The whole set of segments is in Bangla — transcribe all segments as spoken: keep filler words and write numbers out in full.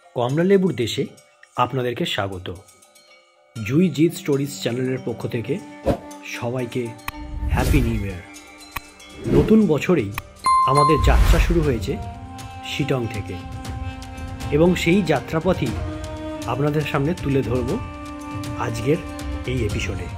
কমলালেবুর দেশে আপনাদেরকে স্বাগত। জুই জিৎ স্টোরিজ চ্যানেলের পক্ষ থেকে সবাইকে হ্যাপি নিউ ইয়ার। নতুন বছরেই আমাদের যাত্রা শুরু হয়েছে শিটং থেকে, এবং সেই যাত্রাপথই আপনাদের সামনে তুলে ধরব আজকের এই এপিসোডে।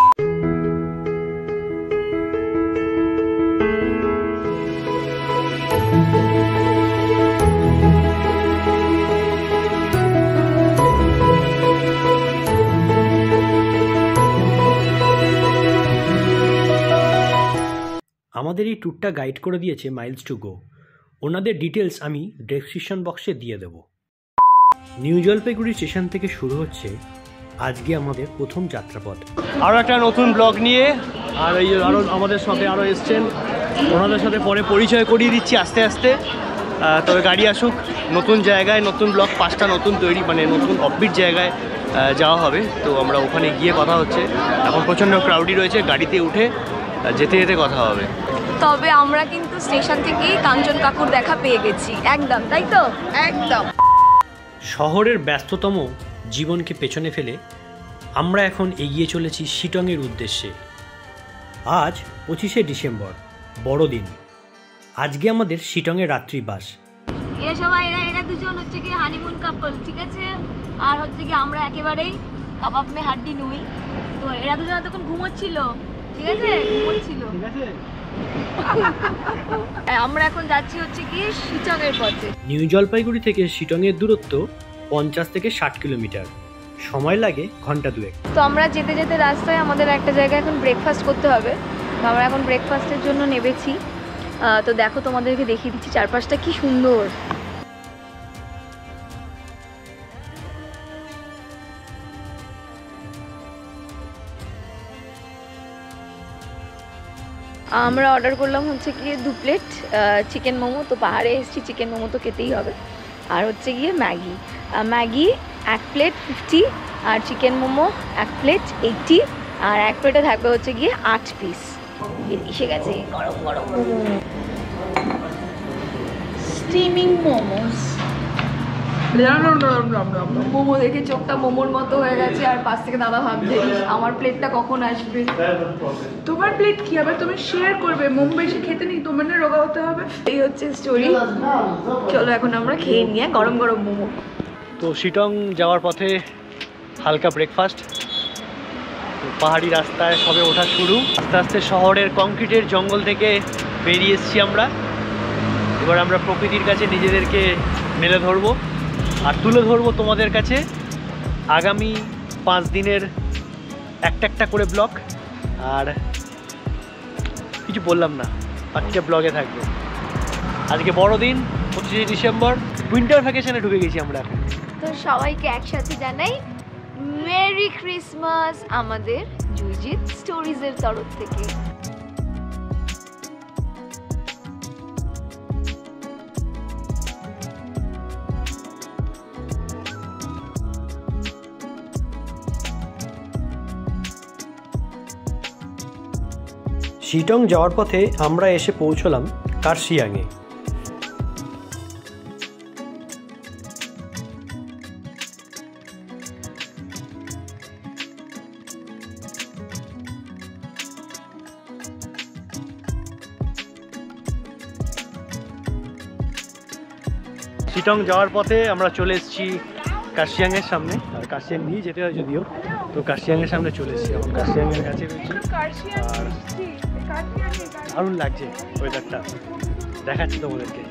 আমাদের এই ট্যুরটা গাইড করে দিয়েছে মাইলস টু গো। ওনাদের ডিটেলস আমি ডেসক্রিপশন বক্সে দিয়ে দেব। নিউ জলপাইগুড়ি স্টেশন থেকে শুরু হচ্ছে আজকে আমাদের প্রথম যাত্রাপথ। আরও একটা নতুন ব্লগ নিয়ে, আর এই আরও আমাদের সাথে আরও এসছেন, ওনাদের সাথে পরে পরিচয় করিয়ে দিচ্ছি আস্তে আস্তে। তবে গাড়ি আসুক, নতুন জায়গায় নতুন ব্লগ, পাঁচটা নতুন তৈরি, মানে নতুন অফবিট জায়গায় যাওয়া হবে। তো আমরা ওখানে গিয়ে কথা হচ্ছে। এখন প্রচণ্ড ক্রাউডি রয়েছে, গাড়িতে উঠে যেতে যেতে কথা হবে। তবে আমরা কিন্তু স্টেশন থেকেই কাঞ্চন কাকুর দেখা পেয়ে গেছি একদম, তাই তো? একদম। শহরের ব্যস্ততম জীবনকে পেছনে ফেলে আমরা এখন এগিয়ে চলেছি শিটংয়ের উদ্দেশ্যে। আজ পঁচিশে ডিসেম্বর, বড়দিন। আজকে আমাদের শিটংয়ের রাত্রিবাস। এরা সবাই এরা এরা দুজন হচ্ছে কি হানিমুন কাপল, ঠিক আছে? আর হচ্ছে কি আমরা একেবারেই কাবাব মে হাড্ডি নুই। তো এরা দুজন তখন ঘুমোচ্ছিল, ঠিক আছে? ঘুমোচ্ছিল, ঠিক আছে? আমরা এখন যাচ্ছি হচ্ছে কি শিটংয়ের পথে। নিউ জলপাইগুড়ি থেকে শিটংয়ের দূরত্ব পঞ্চাশ থেকে ষাট কিলোমিটার, সময় লাগে ঘন্টা দুয়েক। তো আমরা যেতে যেতে রাস্তায় আমাদের একটা জায়গায় এখন ব্রেকফাস্ট করতে হবে। তো আমরা এখন ব্রেকফাস্টের জন্য নেমেছি। তো দেখো, তোমাদেরকে দেখিয়ে দিচ্ছি চারপাশটা কি সুন্দর। আমরা অর্ডার করলাম হচ্ছে গিয়ে দু প্লেট চিকেন মোমো। তো পাহাড়ে এসেছি, চিকেন মোমো তো খেতেই হবে। আর হচ্ছে গিয়ে ম্যাগি ম্যাগি এক প্লেট ফিফটি, আর চিকেন মোমো এক প্লেট এইটটি, আর এক প্লেটে থাকবে হচ্ছে গিয়ে আট পিস। এসে গেছে গরম গরম মোমো, স্টিমিং মোমোস। মোমো দেখে চোখটা মোমোর মতো হয়ে গেছে, আর পাশ থেকে দাদা ভাবছে আমার প্লেটটা কখন আসবে। তোমার প্লেট কি আবার তুমি শেয়ার করবে? মোমো বেশি খেতে নেই, তোমার না রোগা হতে হবে। এই হচ্ছে স্টোরি। চলো এখন আমরা খেয়ে নিয়ে গরম গরম মোমো। তো শিটং যাওয়ার পথে হালকা ব্রেকফাস্ট। পাহাড়ি রাস্তায় সবে ওঠা শুরু। আস্তে আস্তে শহরের কংক্রিটের জঙ্গল থেকে বেরিয়ে এসেছি আমরা। এবার আমরা প্রকৃতির কাছে নিজেদেরকে মেলে ধরবো আর তুলে ধরবো তোমাদের কাছে আগামী পাঁচ দিনের একটা একটা করে ব্লগ। আর কিছু বললাম না, বাকিটা ব্লগে থাকবে। আজকে বড়দিন, পঁচিশে ডিসেম্বর, উইন্টার ভ্যাকেশনে ঢুকে গেছি আমরা এখন। তো সবাইকে একসাথে জানাই মেরি ক্রিসমাস আমাদের জুই জিৎ স্টোরিজের তরফ থেকে। শিটং যাওয়ার পথে আমরা এসে পৌঁছলাম কার্শিয়াংয়ে। শিটং যাওয়ার পথে আমরা চলে এসেছি কার্শিয়াংয়ের সামনে। আর কার্শিয়াং নিয়ে যেতে হয় যদিও, তো কার্শিয়াংয়ের সামনে চলে এসেছি। এখন কার্শিয়াংয়ের কাছে রয়েছি। আর দারুণ লাগছে ওয়েদারটা, দেখাচ্ছি তোমাদেরকে।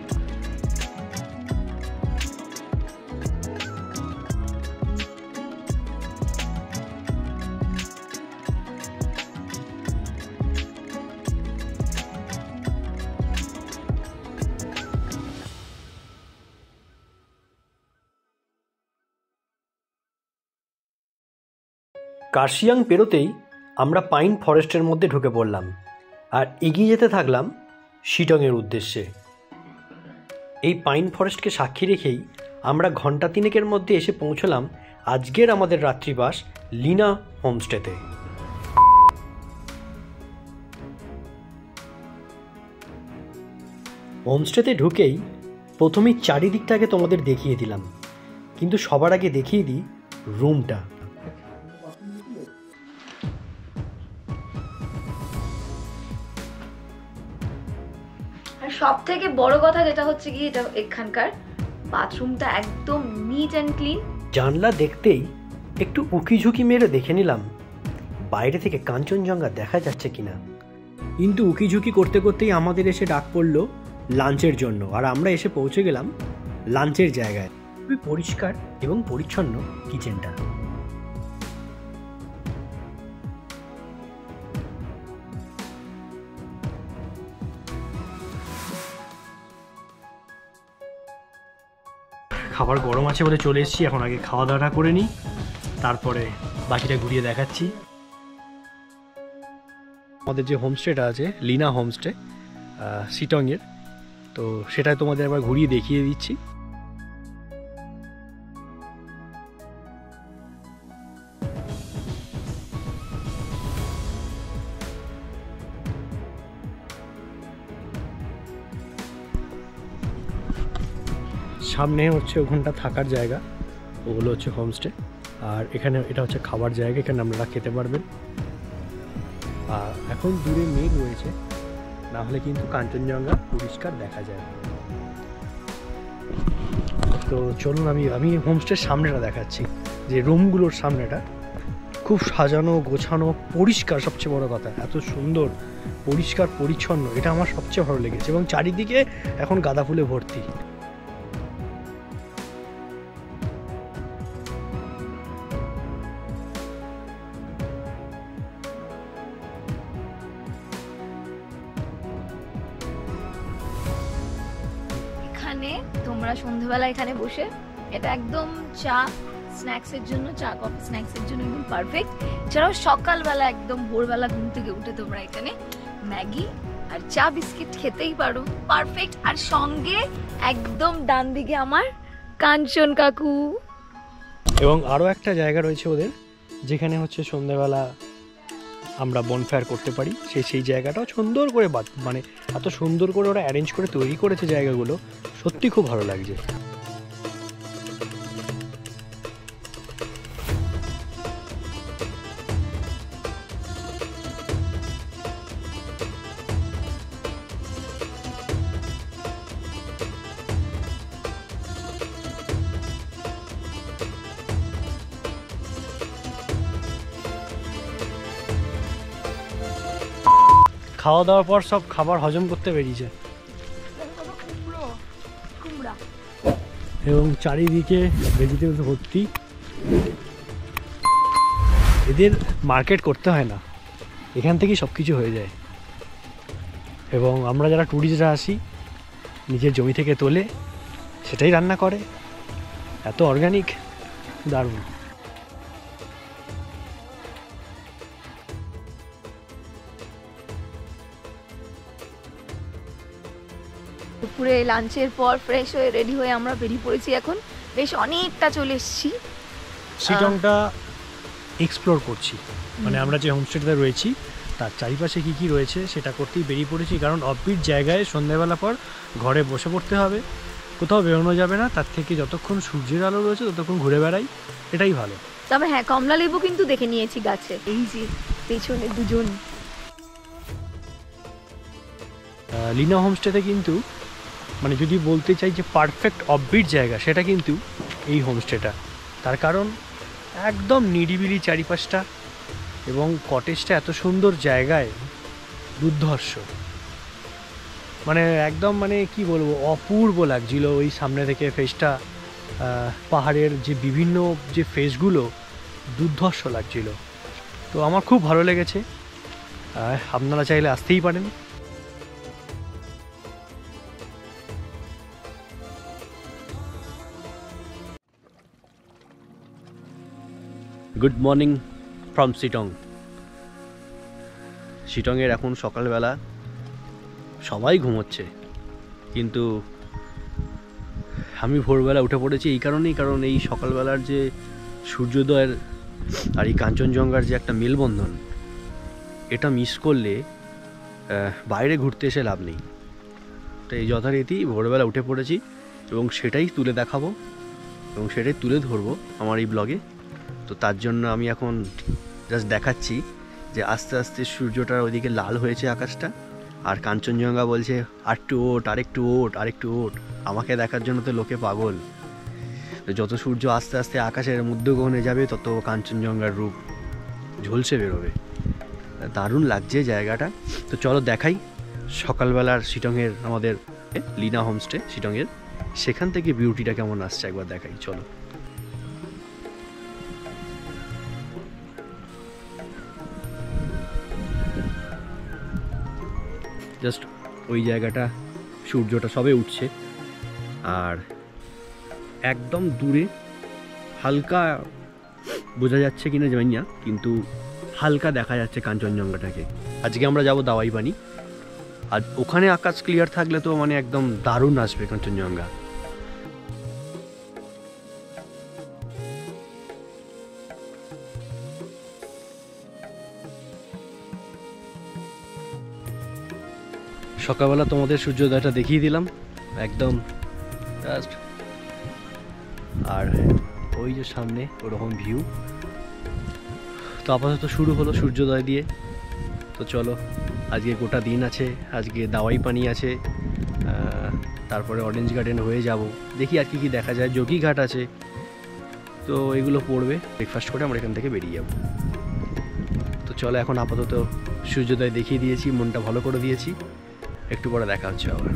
কার্শিয়াং পেরোতেই আমরা পাইন ফরেস্টের মধ্যে ঢুকে পড়লাম আর এগিয়ে যেতে থাকলাম শিটংয়ের উদ্দেশ্যে। এই পাইন ফরেস্টকে সাক্ষী রেখেই আমরা ঘন্টা তিনেকের মধ্যে এসে পৌঁছলাম আজকের আমাদের রাত্রিবাস লিনা হোমস্টেতে। হোমস্টেতে ঢুকেই প্রথমেই চারিদিকটাকে তোমাদের দেখিয়ে দিলাম। কিন্তু সবার আগে দেখিয়ে দিই রুমটা। আর সব থেকে বড় কথা যেটা হচ্ছে কি, এটা এখানকার বাথরুমটা একদম নিট অ্যান্ড ক্লিন। জানলা দেখতেই একটু উকিঝুঁকি মেরে দেখে নিলাম বাইরে থেকে কাঞ্চনজঙ্ঘা দেখা যাচ্ছে কিনা। কিন্তু উকিঝুঁকি করতে করতেই আমাদের এসে ডাক পড়লো লাঞ্চের জন্য, আর আমরা এসে পৌঁছে গেলাম লাঞ্চের জায়গায়। খুবই পরিষ্কার এবং পরিচ্ছন্ন কিচেনটা। খাবার গরম আছে বলে চলে এসেছি, এখন আগে খাওয়া দাওয়াটা করে নিই, তারপরে বাকিটা ঘুরিয়ে দেখাচ্ছি। আমাদের যে হোমস্টেটা আছে লিনা হোমস্টে শিটংয়ের, তো সেটা তোমাদের একবার ঘুরিয়ে দেখিয়ে দিচ্ছি। সামনে হচ্ছে ওখানটা থাকার জায়গা, ওগুলো হচ্ছে হোমস্টে, আর এখানে এটা হচ্ছে খাবার জায়গা, এখানে আপনারা খেতে পারবেন। আর এখন দূরে মেঘ রয়েছে, না হলে কিন্তু কাঞ্চনজঙ্ঘা পরিষ্কার দেখা যায়। তো চলুন আমি আমি হোমস্টের সামনেটা দেখাচ্ছি, যে রুমগুলোর সামনেটা খুব সাজানো গোছানো পরিষ্কার, সবচেয়ে বড় কথা এত সুন্দর পরিষ্কার পরিচ্ছন্ন, এটা আমার সবচেয়ে ভালো লেগেছে। এবং চারিদিকে এখন গাঁদা ফুলে ভর্তি। এখানে তোমরা সন্ধ্যাবেলা এখানে বসে, এটা একদম চা স্ন্যাক্সের জন্য, চা কফি স্ন্যাক্সের জন্য একদম পারফেক্ট। এছাড়াও সকালবেলা একদম ভোরবেলা ঘুম থেকে উঠে তোমরা এখানে ম্যাগি আর চা বিস্কিট খেতেই পারো, পারফেক্ট। আর সঙ্গে একদম ডান দিকে আমার কাঞ্চন কাকু। এবং আরও একটা জায়গা রয়েছে ওদের, যেখানে হচ্ছে সন্ধ্যাবেলা আমরা বনফায়ার করতে পারি, সেই সেই জায়গাটাও সুন্দর করে মানে এত সুন্দর করে ওরা অ্যারেঞ্জ করে তৈরি করেছে জায়গাগুলো, সত্যি খুব ভালো লাগছে। খাওয়া দাওয়ার পর সব খাবার হজম করতে বেরিয়েছে, এবং চারিদিকে ভেজিটেবলস ভর্তি। এদের মার্কেট করতে হয় না, এখান থেকেই সব কিছু হয়ে যায়। এবং আমরা যারা ট্যুরিস্টরা আসি, নিজের জমি থেকে তোলে, সেটাই রান্না করে, এত অর্গানিক, দারুণ। দুপুরে লাঞ্চের পর ফ্রেশ হয়ে রেডি হয়ে আমরা বেরিয়ে পড়েছি। এখন বেশ অনেকটা চলে এসেছি, শিটংটা এক্সপ্লোর করছি। মানে আমরা যে হোমস্টেতে রয়েছি তার চারিপাশে কি কি রয়েছে সেটা করতেই বেরিয়ে পড়েছি, কারণ অফবিট জায়গায় সন্ধ্যাবেলা পর ঘরে বসে পড়তে হবে, কোথাও বেরোনো যাবে না, তার থেকে যতক্ষণ সূর্যের আলো রয়েছে ততক্ষণ ঘুরে বেড়াই, এটাই ভালো। তবে হ্যাঁ, কমলা লেবু কিন্তু দেখে নিয়েছি গাছে, এই যে পেছনে দুজন। লিনা হোমস্টেতে কিন্তু মানে যদি বলতে চাই যে পারফেক্ট অফবিট জায়গা, সেটা কিন্তু এই হোমস্টেটা। তার কারণ একদম নিরিবিলি চারিপাশটা, এবং কটেজটা এত সুন্দর জায়গায়, দুর্ধর্ষ, মানে একদম মানে কি বলবো, অপূর্ব লাগছিল ওই সামনে থেকে ফেসটা, পাহাড়ের যে বিভিন্ন যে ফেসগুলো দুর্ধর্ষ লাগছিল। তো আমার খুব ভালো লেগেছে, আপনারা চাইলে আসতেই পারেন। Good morning from Sittong. শিটংয়ের এখন সকালবেলা, সবাই ঘুমোচ্ছে, কিন্তু আমি ভোরবেলা উঠে পড়েছি এই কারণেই, কারণ এই সকালবেলার যে সূর্যোদয়ের আর এই কাঞ্চনজঙ্ঘার যে একটা মেলবন্ধন, এটা মিস করলে বাইরে ঘুরতে এসে লাভ নেই। তো এই যথারীতি ভোরবেলা উঠে পড়েছি এবং সেটাই তুলে দেখাবো, এবং সেটাই তুলে ধরবো আমার এই ব্লগে। তো তার জন্য আমি এখন জাস্ট দেখাচ্ছি যে আস্তে আস্তে সূর্যটা ওইদিকে লাল হয়েছে আকাশটা, আর কাঞ্চনজঙ্ঘা বলছে আরেকটু ওট আরেকটু ওট আরেকটু ওট। আমাকে দেখার জন্য তো লোকে পাগল। তো যত সূর্য আস্তে আস্তে আকাশের মধ্যগগনে যাবে তত কাঞ্চনজঙ্ঘার রূপ ঝলসে বেরোবে। দারুণ লাগছে জায়গাটা। তো চলো দেখাই সকালবেলার শিটংয়ের আমাদের লিনা হোমস্টে শিটংয়ের, সেখান থেকে বিউটিটা কেমন আসছে একবার দেখাই চলো। জাস্ট ওই জায়গাটা সূর্যটা সবে উঠছে, আর একদম দূরে হালকা বোঝা যাচ্ছে কিনা জানি না, কিন্তু হালকা দেখা যাচ্ছে কাঞ্চনজঙ্ঘাটাকে। আজকে আমরা যাব দাওয়াই পানি, আর ওখানে আকাশ ক্লিয়ার থাকলে তো মানে একদম দারুণ আসবে কাঞ্চনজঙ্ঘা। সকালবেলা তোমাদের সূর্যোদয়টা দেখিয়ে দিলাম একদম জাস্ট, আর ওই যে সামনে ওরকম ভিউ। তো আপাতত শুরু হলো সূর্যোদয় দিয়ে। তো চলো, আজকে গোটা দিন আছে, আজকে দাওয়াই পানি আছে, তারপরে অরেঞ্জ গার্ডেন হয়ে যাব, দেখি আর কি কি দেখা যায়। যোগীঘাট আছে, তো এগুলো পড়বে। ব্রেকফাস্ট করে আমরা এখান থেকে বেরিয়ে যাব। তো চলো, এখন আপাতত সূর্যোদয় দেখিয়ে দিয়েছি, মনটা ভালো করে দিয়েছি, একটু পরে দেখা হচ্ছে আবার।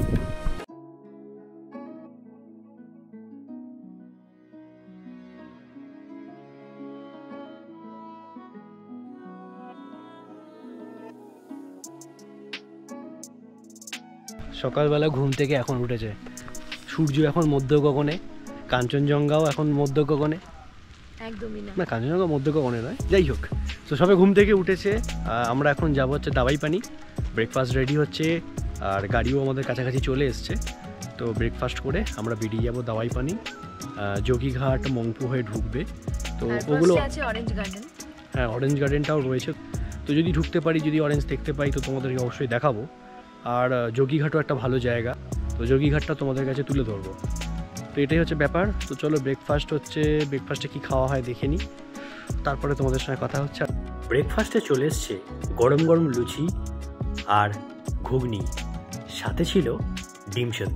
সকালবেলা ঘুম থেকে এখন উঠেছে সূর্য, এখন মধ্য গগনে, কাঞ্চনজঙ্ঘাও এখন মধ্য গগনে, একদমই না না কাঞ্চনজঙ্ঘা মধ্য গগনে নয়, যাই হোক। তো সবে ঘুম থেকে উঠেছে, আমরা এখন যাব হচ্ছে দাওয়াই পানি। ব্রেকফাস্ট রেডি হচ্ছে, আর গাড়িও আমাদের কাছাকাছি চলে এসছে। তো ব্রেকফাস্ট করে আমরা বেরিয়ে যাব দাওয়াই পানি। যোগীঘাট মংপু হয়ে ঢুকবে, তো ওগুলো আছে অরেঞ্জ গার্ডেন। হ্যাঁ, অরেঞ্জ গার্ডেনটাও রয়েছে। তো যদি ঢুকতে পারি, যদি অরেঞ্জ দেখতে পাই, তো তোমাদেরকে অবশ্যই দেখাবো। আর যোগীঘাটও একটা ভালো জায়গা, তো যোগীঘাটটা তোমাদের কাছে তুলে ধরবো। তো এটাই হচ্ছে ব্যাপার। তো চলো, ব্রেকফাস্ট হচ্ছে, ব্রেকফাস্টে কী খাওয়া হয় দেখে নিই, তারপরে তোমাদের সঙ্গে কথা হচ্ছে। ব্রেকফাস্টে চলে এসছে গরম গরম লুচি আর ঘুগনি, সাথে ছিল ডিম সেদ্ধ।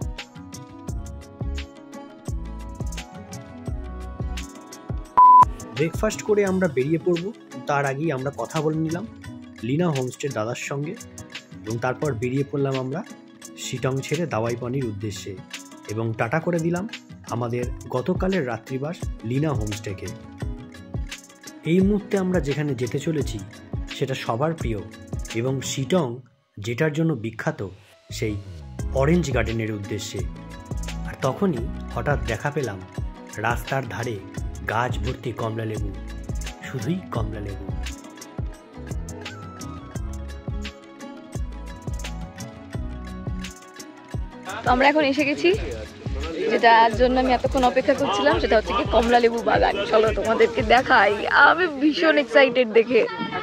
ব্রেকফাস্ট করে আমরা বেরিয়ে পড়ব। তার আগেই আমরা কথা বলে নিলাম লিনা হোমস্টের দাদার সঙ্গে, এবং তারপর বেরিয়ে পড়লাম আমরা শিটং ছেড়ে দাওয়াই পানির উদ্দেশ্যে, এবং টাটা করে দিলাম আমাদের গতকালের রাত্রিবাস লিনা হোমস্টেকে। এই মুহূর্তে আমরা যেখানে যেতে চলেছি সেটা সবার প্রিয়, এবং শিটং যেটার জন্য বিখ্যাত সেই অরেঞ্জ গার্ডেনের উদ্দেশ্যে। আর তখনই হঠাৎ দেখা পেলাম রাস্তার ধারে গাছ ভর্তি কমলা লেবু, শুধুই কমলা লেবু। তো আমরা এখন এসে গেছি যেটার জন্য আমি এতক্ষণ অপেক্ষা করছিলাম, সেটা হচ্ছে কি কমলা লেবু বাগান। চলো তোমাদেরকে দেখাই, আমি ভীষণ এক্সাইটেড দেখে।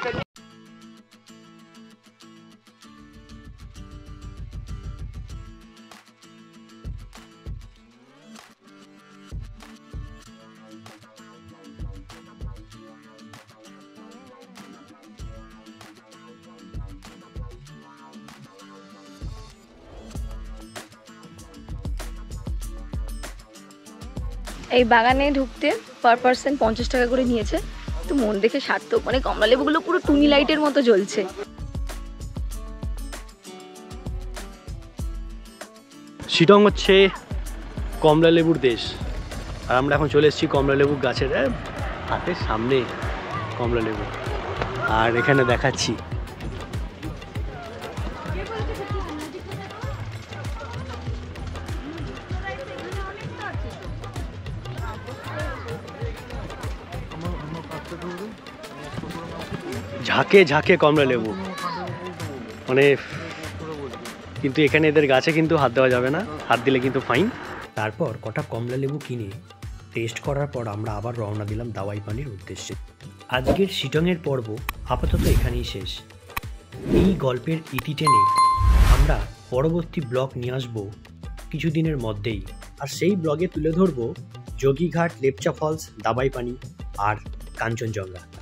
এই বাগানে ঢুকতে পার পার্সন পঞ্চাশ টাকা করে নিয়েছে। তো মন দেখে সার্থক, মানে কমলা লেবুগুলো পুরো টুনি লাইটের মতো জ্বলছে। শিটং হচ্ছে কমলা লেবুর দেশ, আর আমরা এখন চলে এসেছি কমলা লেবুর গাছের হাতের সামনে কমলা লেবু, আর এখানে দেখাচ্ছি ঝাঁকে ঝাঁকে কমলা লেবু, মানে কিন্তু এখানে এদের গাছে কিন্তু হাত দেওয়া যাবে না, হাত দিলে কিন্তু ফাইন। তারপর কটা কমলা লেবু কিনে টেস্ট করার পর আমরা আবার রওনা দিলাম দাওয়াই পানির উদ্দেশ্যে। আজকের শিটংয়ের পর্ব আপাতত এখানেই শেষ। এই গল্পের ইতি টেনে আমরা পরবর্তী ব্লগ নিয়ে আসবো কিছুদিনের মধ্যেই, আর সেই ব্লগে তুলে ধরবো যোগীঘাট, লেপচা ফলস, দাবাই পানি আর কাঞ্চনজঙ্ঘা।